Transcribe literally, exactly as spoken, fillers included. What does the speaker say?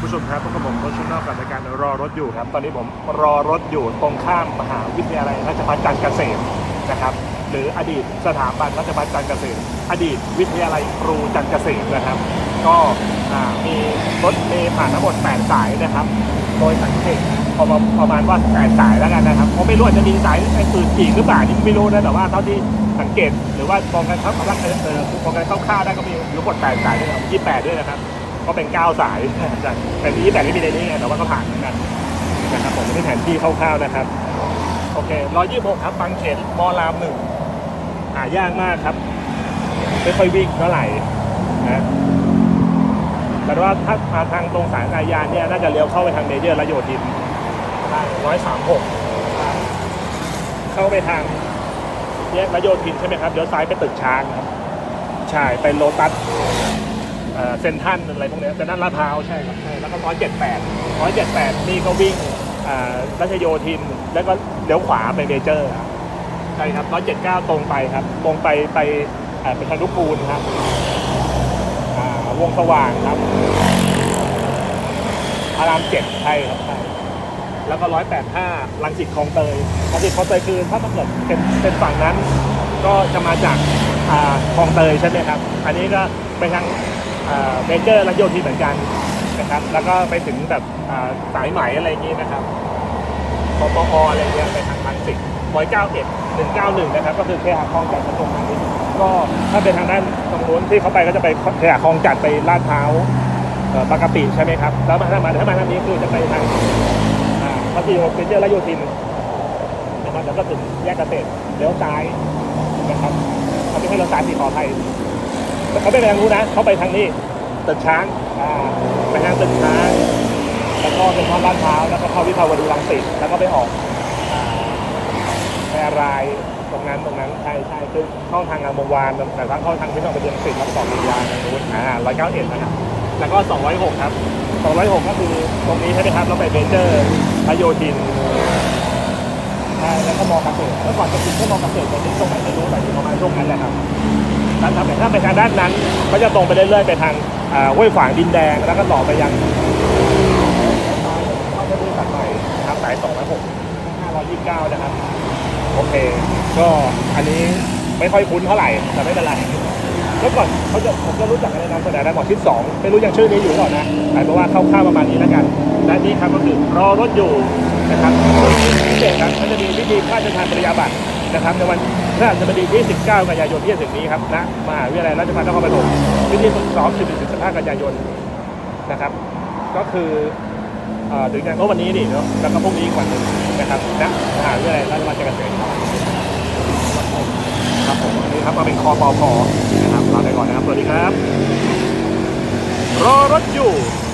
ผู้ชมครับพบกับผมโค้ชชนอกกับรายการรอรถอยู่ครับตอนนี้ผมรอรถอยู่ตรงข้ามมหาวิทยาลัยราชภัฏการเกษตรนะครับหรืออดีตสถาบันราชภัฏการเกษตรอดีตวิทยาลัยครูการเกษตรนะครับก็มีรถเมล์ผ่านทั้งหมดแปดสายนะครับโดยสังเกตประมาณว่าแปดสายแล้วกันนะครับผมไม่รู้อาจจะมีสายอื่นอีกหรือเปล่านี่ไม่รู้นะแต่ว่าเท่าที่สังเกตหรือว่ามองกันครับว่าเออมองกันคร่าวๆได้ก็มีอยู่หมดแปดสายด้วยครับยี่สิบแปดด้วยนะครับก็เป็นเก้าสายแต่ที่แต่ที่มีในนี้ไงแต่ว่าก็ผ่านเหมือนกันนะครับผมไม่แผนที่คร่าวๆนะครับโอเคร้อยยี่สิบหกครับบางเขนมอรามหนึ่งหายากมากครับไม่ค่อยวิ่งเท่าไหร่นะแต่ว่าถ้ามาทางตรงสายอาญาเนี่ยน่าจะเลี้ยวเข้าไปทางเมเจอร์และโยธินร้อยสามหกเข้าไปทางแยกระโยธินใช่ไหมครับเลี้ยวซ้ายไปตึกช้างครับใช่ไปโลตัสเซนทันอะไรพวกนี้เซนทันลาดพร้าวใช่ครับใช่แล้วก็ร้อยเจ็ดแปดร้อยเจ็ดแปดนี่ก็วิ่งรัชโยธินแล้วก็เลี้ยวขวาไปเมเจอร์ครับใช่ครับร้อยเจ็ดเก้าตรงไปครับตรงไปไปไปทางลูกปูนครับวงสว่างครับอารามเจ็ดใช่ครับใช่แล้วก็ร้อยแปดห้ารังสิตคลองเตยรังสิตคลองเตยคือถ้าเกิดเป็นเป็นฝั่งนั้นก็จะมาจากคลองเตยใช่ไหมครับอันนี้ก็ไปทางเมเจอร์และโยธินเหมือนกันนะครับแล้วก็ไปถึงแบบสายไหมอะไรอย่างนี้นะครับปปออะไรเงี้ยไปทางรังสิตร้อยเก้าเอ็ดหนึ่งเก้าหนึ่งนะครับก็คือเคหะคลองจัดตรงนี้ก็ถ้าเป็นทางด้านตรงนู้นที่เขาไปก็จะไปเคหะคลองจัดไปลาดพร้าวบางกะปิใช่ไหมครับแล้วถ้ามาถ้ามาทางนี้คือจะไปทางพัทยาเมเจอร์และโยธินนะครับแล้วก็ถึงแยกเกษตรเลี้ยวซ้ายนะครับเขาไม่ให้เราซ้ายสีขอไทยเขาไม่ไปทางนู้นนะเขาไปทางนี้ตึกช้างไปทางตึกช้างแล้วก็เป็นทางลาดพร้าวแล้วก็เข้าวิภาวดีรังสิตแล้วก็ไปออกแพรรายตรงนั้นตรงนั้นใช่ใช่คือเข้าทางงามวงวานแต่ทางเข้าทางที่เราไปเรียนสิทธิ์รับสองมียาในนู้นอ่าร้อยเก้าเอ็ดนะครับแล้วก็สองร้อยหกครับสองร้อยหกก็คือตรงนี้ใช่ไหมครับเราไปเมเจอร์พโยธินใช่แล้วก็มอเกษตรเมื่อก่อนจะติดแค่มอเกษตรแต่ที่ตรงไหนไม่รู้แต่ที่ประมาณช่วงนั้นแหละครับถ้าถ้าไปทางด้านนั้นก็จะตรงไปเรื่อยๆไปทางห้วยฝางดินแดงแล้วก็ต่อไปยังเข้าไปดูตัดใหม่นะครับสายสองร้อยหกห้าร้อยยี่สิบเก้านะครับโอเคก็อันนี้ไม่ค่อยคุ้นเท่าไหร่แต่ไม่เป็นไรเมื่อก่อนเขาจะผมจะรู้จักในนามสนามหมอชิดสองไม่รู้ยังชื่อนี้อยู่หรอนะแต่เพราะว่าคร่าวๆประมาณนี้แล้วกันและนี่ครับก็คือรอรถอยู่นะครับพิเศษครับมันจะมีพิธีพระราชทานปริญญาบัตรนะครับในวันพฤหัสบดีที่สิบเก้ากันยายนที่จะถึงนี้ครับณมหาวิทยาลัยราชภัฏนครปฐมพิธีฝึกซ้อมสิบถึงสิบห้ากันยายนนะครับก็คือถึงงานก็วันนี้ดิเนาะแล้วก็พรุ่งนี้อีกวันหนึ่งนะครับณมหาวิทยาลัยราชภัฏการเกษตรครับผมอันนี้ครับมาเป็นคอปอพอนะครับลาไปก่อนนะครับสวัสดีครับรอรถอยู่